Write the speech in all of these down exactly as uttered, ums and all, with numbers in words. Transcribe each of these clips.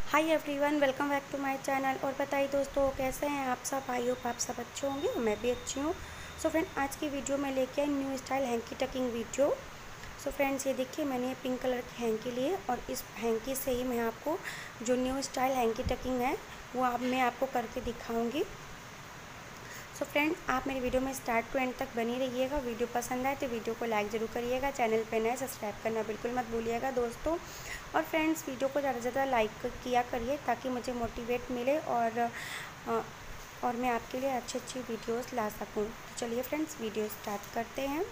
Hi everyone, welcome back to my channel. और बताइए दोस्तों, कैसे हैं आप सब। आई होप आप सब अच्छे होंगे, मैं भी अच्छी हूँ। सो फ्रेंड, आज की वीडियो में लेके आई new style hanky tucking video. So friends, ये देखिए मैंने पिंक कलर की हैंकी ली है और इस हैंकी से ही मैं आपको जो न्यू स्टाइल हैंकी टकिंग है वो आप मैं आपको करके दिखाऊँगी। सो so फ्रेंड्स, आप मेरी वीडियो में स्टार्ट टू एंड तक बनी रहिएगा। वीडियो पसंद आए तो वीडियो को लाइक ज़रूर करिएगा। चैनल पे नए सब्सक्राइब करना बिल्कुल मत भूलिएगा दोस्तों। और फ्रेंड्स, वीडियो को ज़्यादा से ज़्यादा लाइक किया करिए ताकि मुझे मोटिवेट मिले और और मैं आपके लिए अच्छी अच्छी वीडियोस ला सकूं। तो चलिए फ्रेंड्स, वीडियो स्टार्ट करते हैं।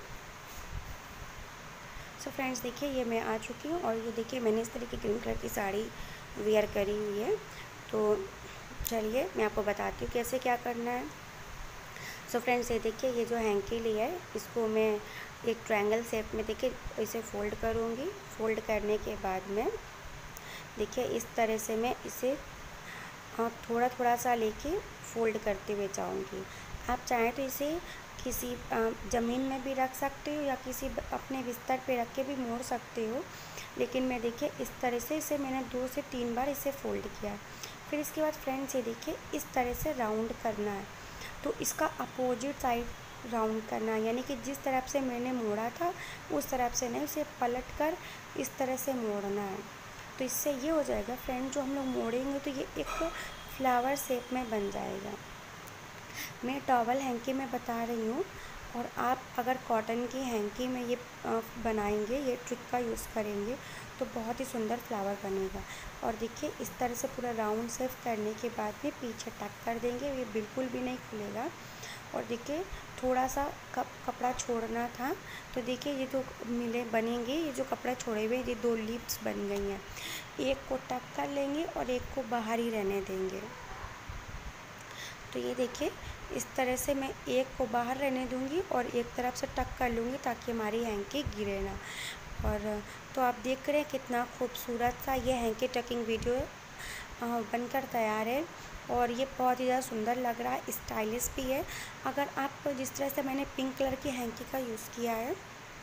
सो so फ्रेंड्स, देखिए ये मैं आ चुकी हूँ और ये देखिए मैंने इस तरह की ग्रीन कलर की साड़ी वेयर करी हुई है। तो चलिए मैं आपको बताती हूँ कैसे क्या करना है। सो so फ्रेंड्स, ये देखिए ये जो हैंकी ली है इसको मैं एक ट्रायंगल शेप में देखिए इसे फ़ोल्ड करूँगी। फ़ोल्ड करने के बाद में देखिए इस तरह से मैं इसे थोड़ा थोड़ा सा लेके फ़ोल्ड करते हुए जाऊँगी। आप चाहें तो इसे किसी ज़मीन में भी रख सकते हो या किसी अपने बिस्तर पे रख के भी मोड़ सकते हो, लेकिन मैं देखिए इस तरह से इसे मैंने दो से तीन बार इसे फ़ोल्ड किया। फिर इसके बाद फ्रेंड्स, ये देखिए इस तरह से राउंड करना है। तो इसका अपोजिट साइड राउंड करना है, यानी कि जिस तरफ से मैंने मोड़ा था उस तरफ से नहीं, उसे पलट कर इस तरह से मोड़ना है। तो इससे ये हो जाएगा फ्रेंड, जो हम लोग मोड़ेंगे तो ये एक फ्लावर शेप में बन जाएगा। मैं टॉवल हैंकी में बता रही हूँ और आप अगर कॉटन की हैंकी में ये बनाएंगे, ये ट्रिक का यूज़ करेंगे तो बहुत ही सुंदर फ्लावर बनेगा। और देखिए इस तरह से पूरा राउंड शेप करने के बाद में पीछे टक कर देंगे, ये बिल्कुल भी नहीं खुलेगा। और देखिए थोड़ा सा कप कपड़ा छोड़ना था, तो देखिए ये जो मिले बनेंगे, ये जो कपड़ा छोड़े हुए ये दो लिप्स बन गई हैं। एक को टक कर लेंगे और एक को बाहर ही रहने देंगे। तो ये देखिए इस तरह से मैं एक को बाहर रहने दूंगी और एक तरफ से टक कर लूँगी ताकि हमारी हैंकी गिरे ना। और तो आप देख रहे हैं कितना खूबसूरत सा ये हैंकी टकिंग वीडियो बनकर तैयार है और ये बहुत ही ज़्यादा सुंदर लग रहा है, स्टाइलिश भी है। अगर आप जिस तरह से मैंने पिंक कलर की हैंकी का यूज़ किया है,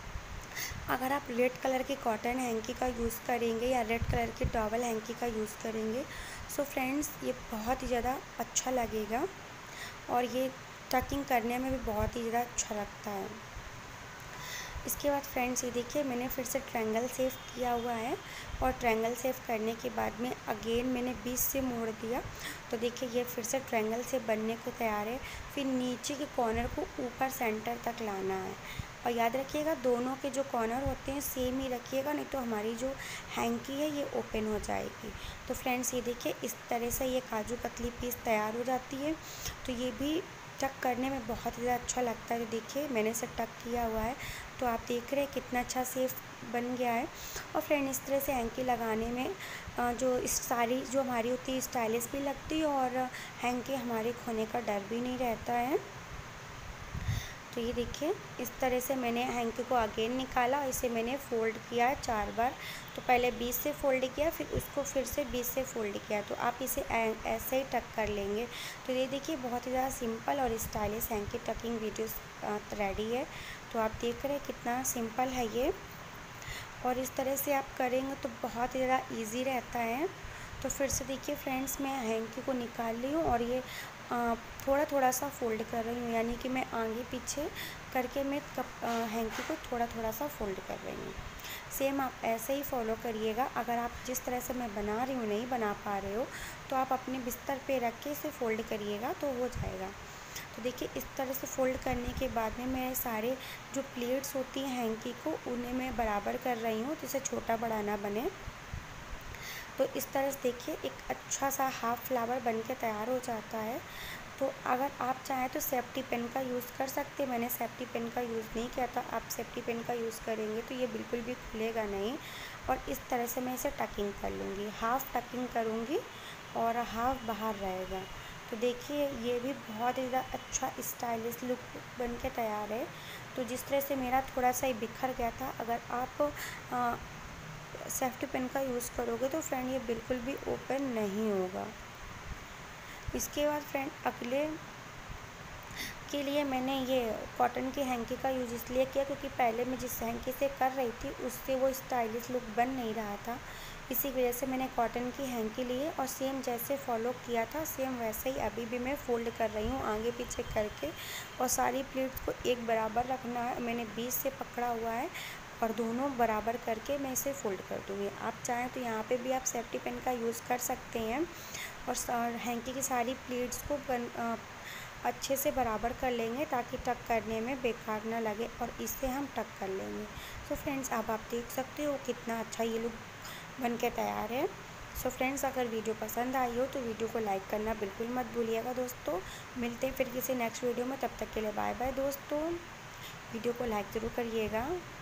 अगर आप रेड कलर की कॉटन हैंकी का यूज़ करेंगे या रेड कलर की टॉवल हैंकी का यूज़ करेंगे, सो फ्रेंड्स ये बहुत ही ज़्यादा अच्छा लगेगा और ये टकिंग करने में भी बहुत ही ज़्यादा अच्छा लगता है। इसके बाद फ्रेंड्स, ये देखिए मैंने फिर से ट्रायंगल शेप किया हुआ है और ट्रायंगल शेप करने के बाद में अगेन मैंने बीच से मोड़ दिया। तो देखिए ये फिर से ट्रायंगल शेप बनने को तैयार है। फिर नीचे के कॉर्नर को ऊपर सेंटर तक लाना है और याद रखिएगा दोनों के जो कॉर्नर होते हैं सेम ही रखिएगा, नहीं तो हमारी जो हैंकी है ये ओपन हो जाएगी। तो फ्रेंड्स, ये देखिए इस तरह से ये काजू कतली पीस तैयार हो जाती है। तो ये भी टक करने में बहुत ही ज़्यादा अच्छा लगता है। तो देखिए मैंने इसे टक किया हुआ है, तो आप देख रहे हैं कितना अच्छा शेप बन गया है। और फ्रेंड, इस तरह से हैंकी लगाने में जो इस साड़ी जो हमारी होती है स्टाइलिश भी लगती है और हैंकी हमारे खोने का डर भी नहीं रहता है। तो ये देखिए इस तरह से मैंने हैंकी को अगेन निकाला और इसे मैंने फ़ोल्ड किया है चार बार। तो पहले बीच से फ़ोल्ड किया, फिर उसको फिर से बीच से फ़ोल्ड किया। तो आप इसे ऐसे ही टक कर लेंगे। तो ये देखिए बहुत ही ज़्यादा सिंपल और stylish hanky tucking videos ready है। तो आप देख रहे हैं कितना सिंपल है ये, और इस तरह से आप करेंगे तो बहुत ही ज़्यादा ईजी रहता है। तो फिर से देखिए फ्रेंड्स, मैं हैंकी को निकाल ली हूँ और ये आ, थोड़ा थोड़ा सा फ़ोल्ड कर रही हूँ, यानी कि मैं आगे पीछे करके मैं कप हैंकी को थोड़ा थोड़ा सा फ़ोल्ड कर रही हूँ। सेम आप ऐसे ही फॉलो करिएगा। अगर आप जिस तरह से मैं बना रही हूँ नहीं बना पा रहे हो तो आप अपने बिस्तर पे रख के इसे फ़ोल्ड करिएगा तो हो जाएगा। तो देखिए इस तरह से फ़ोल्ड करने के बाद में मैं सारे जो प्लेट्स होती हैं हैंकी को उन्हें मैं बराबर कर रही हूँ, जिससे छोटा बड़ा ना बने। तो इस तरह से देखिए एक अच्छा सा हाफ फ्लावर बन के तैयार हो जाता है। तो अगर आप चाहें तो सेफ्टी पिन का यूज़ कर सकते हैं। मैंने सेफ्टी पिन का यूज़ नहीं किया था। आप सेफ्टी पिन का यूज़ करेंगे तो ये बिल्कुल भी खुलेगा नहीं। और इस तरह से मैं इसे टकिंग कर लूँगी, हाफ़ टकिंग करूँगी और हाफ़ बाहर रहेगा। तो देखिए ये भी बहुत ही ज़्यादा अच्छा स्टाइलिश लुक बन के तैयार है। तो जिस तरह से मेरा थोड़ा सा ही बिखर गया था, अगर आप आ, सेफ्टी पिन का यूज़ करोगे तो फ्रेंड ये बिल्कुल भी ओपन नहीं होगा। इसके बाद फ्रेंड अगले के लिए मैंने ये कॉटन की हैंकी का यूज़ इसलिए किया क्योंकि पहले मैं जिस हैंकी से कर रही थी उससे वो स्टाइलिश लुक बन नहीं रहा था, इसी वजह से मैंने कॉटन की हैंकी ली है और सेम जैसे फॉलो किया था सेम वैसे ही अभी भी मैं फ़ोल्ड कर रही हूँ आगे पीछे करके। और सारी प्लेट्स को एक बराबर रखना है, मैंने बीच से पकड़ा हुआ है और दोनों बराबर करके मैं इसे फ़ोल्ड कर दूँगी। आप चाहें तो यहाँ पे भी आप सेफ्टी पिन का यूज़ कर सकते हैं। और हैंकी की सारी प्लेट्स को बन आ, अच्छे से बराबर कर लेंगे ताकि टक करने में बेकार ना लगे और इसे हम टक कर लेंगे। सो फ्रेंड्स, अब आप देख सकते हो कितना अच्छा ये लुक बन के तैयार है। सो फ्रेंड्स, अगर वीडियो पसंद आई हो तो वीडियो को लाइक करना बिल्कुल मत भूलिएगा दोस्तों। मिलते हैं फिर किसी नेक्स्ट वीडियो में, तब तक के लिए बाय बाय दोस्तों। वीडियो को लाइक ज़रूर करिएगा।